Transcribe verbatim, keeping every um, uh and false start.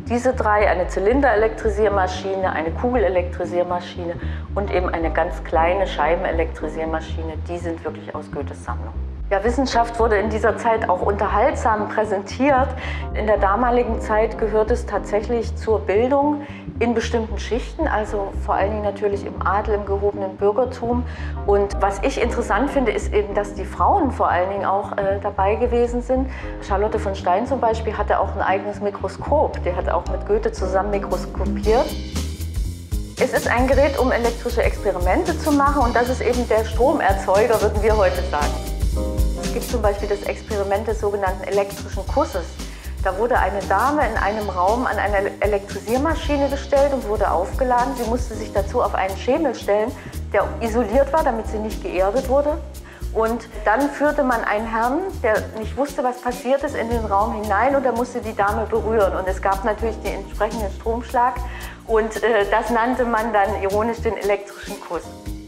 Diese drei, eine Zylinderelektrisiermaschine, eine Kugelelektrisiermaschine und eben eine ganz kleine Scheibenelektrisiermaschine, die sind wirklich aus Goethes Sammlung. Ja, Wissenschaft wurde in dieser Zeit auch unterhaltsam präsentiert. In der damaligen Zeit gehört es tatsächlich zur Bildung in bestimmten Schichten, also vor allen Dingen natürlich im Adel, im gehobenen Bürgertum. Und was ich interessant finde, ist eben, dass die Frauen vor allen Dingen auch äh, dabei gewesen sind. Charlotte von Stein zum Beispiel hatte auch ein eigenes Mikroskop. Die hat auch mit Goethe zusammen mikroskopiert. Es ist ein Gerät, um elektrische Experimente zu machen, und das ist eben der Stromerzeuger, würden wir heute sagen. Es gibt zum Beispiel das Experiment des sogenannten elektrischen Kusses. Da wurde eine Dame in einem Raum an eine Elektrisiermaschine gestellt und wurde aufgeladen. Sie musste sich dazu auf einen Schemel stellen, der isoliert war, damit sie nicht geerdet wurde. Und dann führte man einen Herrn, der nicht wusste, was passiert ist, in den Raum hinein, und er musste die Dame berühren. Und es gab natürlich den entsprechenden Stromschlag, und äh, das nannte man dann ironisch den elektrischen Kuss.